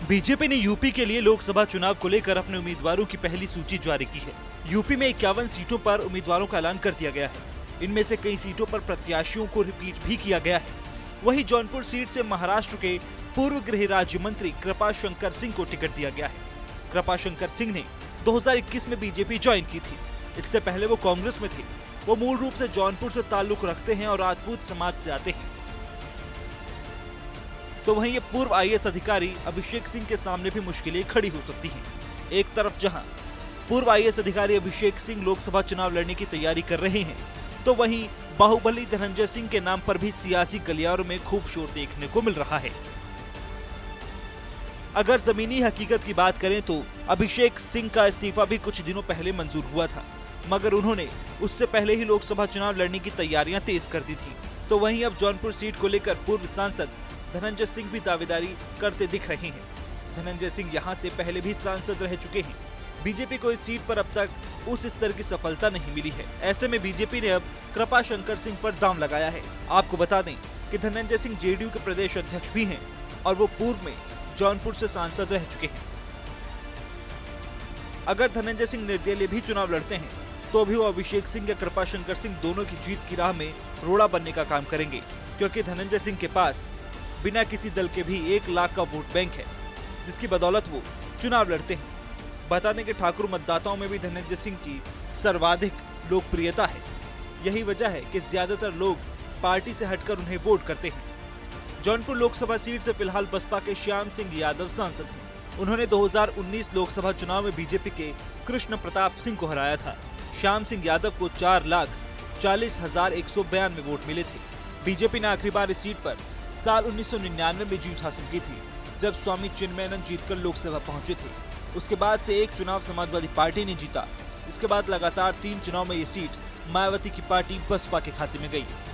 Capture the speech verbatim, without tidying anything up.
BJP ने UP के लिए लोकसभा चुनाव को लेकर अपने उम्मीदवारों की पहली सूची जारी की है। यूपी में इक्यावन सीटों पर उम्मीदवारों का ऐलान कर दिया गया है। इनमें से कई सीटों पर प्रत्याशियों को रिपीट भी किया गया है। वहीं जौनपुर सीट से महाराष्ट्र के पूर्व गृह राज्य मंत्री कृपा शंकर सिंह को टिकट दिया गया है। कृपा शंकर सिंह ने दो हज़ार इक्कीस में बीजेपी ज्वाइन की थी। इससे पहले वो कांग्रेस में थे। वो मूल रूप से जौनपुर से ताल्लुक रखते हैं और राजपूत समाज से आते हैं। तो वहीं ये पूर्व आई ए एस अधिकारी अभिषेक सिंह के सामने भी मुश्किलें खड़ी हो सकती हैं। एक तरफ जहां पूर्व आई ए एस अधिकारी अभिषेक सिंह लोकसभा चुनाव लड़ने की तैयारी कर रहे हैं, तो वहीं बाहुबली धनंजय सिंह के नाम पर भी सियासी गलियारों में खूब शोर देखने को मिल रहा है। अगर जमीनी हकीकत की बात करें तो अभिषेक सिंह का इस्तीफा भी कुछ दिनों पहले मंजूर हुआ था, मगर उन्होंने उससे पहले ही लोकसभा चुनाव लड़ने की तैयारियां तेज कर दी थी। तो वहीं अब जौनपुर सीट को लेकर पूर्व सांसद धनंजय सिंह भी दावेदारी करते दिख रहे हैं। धनंजय सिंह यहां से पहले भी सांसद रह चुके हैं। बीजेपी को इस सीट पर अब तक उस स्तर की सफलता नहीं मिली है। ऐसे में बीजेपी ने अब कृपा शंकर सिंह पर दांव लगाया है। आपको बता दें कि Dhananjay Singh J D U के प्रदेश अध्यक्ष भी हैं और वो पूर्व में जौनपुर से सांसद रह चुके हैं। अगर धनंजय सिंह निर्दलीय भी चुनाव लड़ते हैं तो भी वो अभिषेक सिंह या कृपा शंकर सिंह दोनों की जीत की राह में रोड़ा बनने का काम करेंगे, क्योंकि धनंजय सिंह के पास बिना किसी दल के भी एक लाख का वोट बैंक है, जिसकी बदौलत वो चुनाव लड़ते हैं। बता दें कि ठाकुर मतदाताओं में भी धनंजय सिंह की सर्वाधिक लोकप्रियता है। यही वजह है कि ज्यादातर लोग पार्टी से हटकर उन्हें वोट करते हैं। जौनपुर लोकसभा सीट से फिलहाल बसपा के श्याम सिंह यादव सांसद हैं। उन्होंने दो हज़ार उन्नीस लोकसभा चुनाव में बीजेपी के कृष्ण प्रताप सिंह को हराया था। श्याम सिंह यादव को चार लाख चालीस हजार एक सौ बयानवे वोट मिले थे। बीजेपी ने आखिरी बार इस सीट पर साल उन्नीस सौ निन्यानवे में जीत हासिल की थी, जब स्वामी चिन्मयानंद जीतकर लोकसभा पहुंचे थे। उसके बाद से एक चुनाव समाजवादी पार्टी ने जीता। इसके बाद लगातार तीन चुनाव में ये सीट मायावती की पार्टी बसपा के खाते में गई।